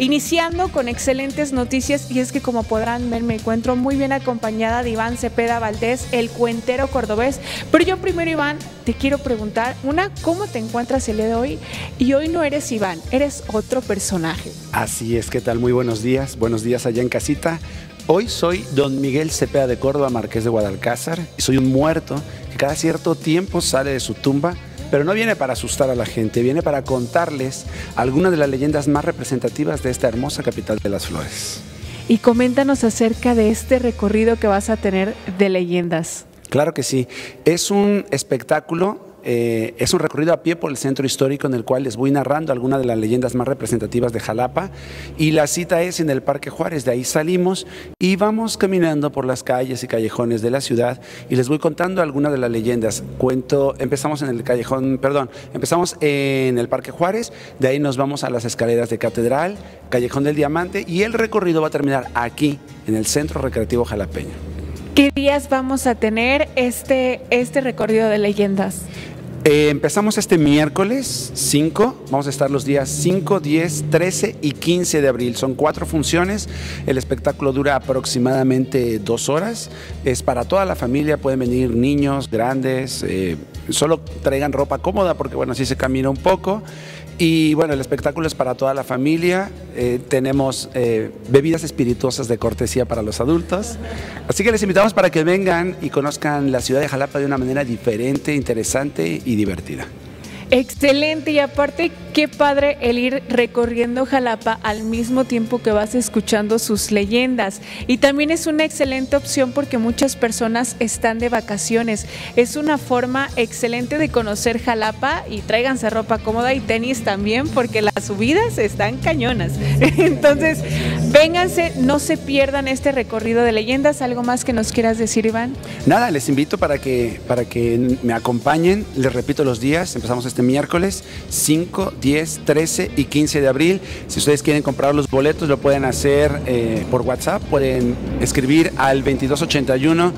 iniciando con excelentes noticias, y es que como podrán ver me encuentro muy bien acompañada de Iván Cepeda Valdés, el cuentero cordobés. Pero yo primero, Iván, te quiero preguntar, ¿cómo te encuentras el día de hoy? Y hoy no eres Iván, eres otro personaje. Así es, ¿qué tal? Muy buenos días allá en casita. Hoy soy don Miguel Cepeda de Córdoba, marqués de Guadalcázar, y soy un muerto que cada cierto tiempo sale de su tumba, pero no viene para asustar a la gente, viene para contarles algunas de las leyendas más representativas de esta hermosa capital de las flores. Y coméntanos acerca de este recorrido que vas a tener de leyendas. Claro que sí, es un espectáculo. Es un recorrido a pie por el centro histórico en el cual les voy narrando algunas de las leyendas más representativas de Jalapa, y la cita es en el Parque Juárez. De ahí salimos y vamos caminando por las calles y callejones de la ciudad y les voy contando algunas de las leyendas. Empezamos en el Parque Juárez, de ahí nos vamos a las escaleras de Catedral, Callejón del Diamante, y el recorrido va a terminar aquí en el Centro Recreativo Jalapeño. ¿Qué días vamos a tener este recorrido de leyendas? Empezamos este miércoles 5, vamos a estar los días 5, 10, 13 y 15 de abril. Son 4 funciones, el espectáculo dura aproximadamente 2 horas, es para toda la familia, pueden venir niños, grandes, solo traigan ropa cómoda porque bueno, así se camina un poco. Y bueno, el espectáculo es para toda la familia, tenemos bebidas espirituosas de cortesía para los adultos, así que les invitamos para que vengan y conozcan la ciudad de Jalapa de una manera diferente, interesante y divertida. Excelente, y aparte qué padre el ir recorriendo Jalapa al mismo tiempo que vas escuchando sus leyendas, y también es una excelente opción porque muchas personas están de vacaciones. Es una forma excelente de conocer Jalapa, y tráiganse ropa cómoda y tenis también porque las subidas están cañonas. Entonces vénganse, no se pierdan este recorrido de leyendas. ¿Algo más que nos quieras decir, Iván? Nada, les invito para que me acompañen. Les repito los días, empezamos este miércoles 5, 10, 13 y 15 de abril. Si ustedes quieren comprar los boletos lo pueden hacer por WhatsApp, pueden escribir al 2281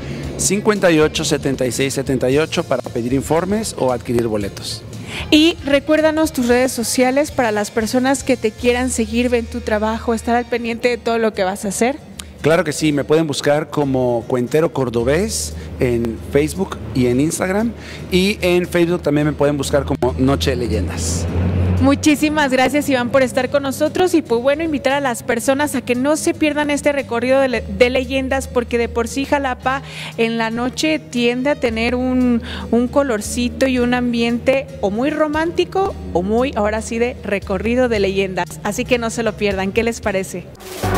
58 76 78 para pedir informes o adquirir boletos. Y recuérdanos tus redes sociales para las personas que te quieran seguir, ven tu trabajo, estar al pendiente de todo lo que vas a hacer. Claro que sí, me pueden buscar como Cuentero Cordobés en Facebook y en Instagram, y en Facebook también me pueden buscar como Noche de Leyendas. Muchísimas gracias, Iván, por estar con nosotros, y pues bueno, invitar a las personas a que no se pierdan este recorrido de leyendas, porque de por sí Jalapa en la noche tiende a tener un colorcito y un ambiente o muy romántico o muy, ahora sí, de recorrido de leyendas, así que no se lo pierdan. ¿Qué les parece?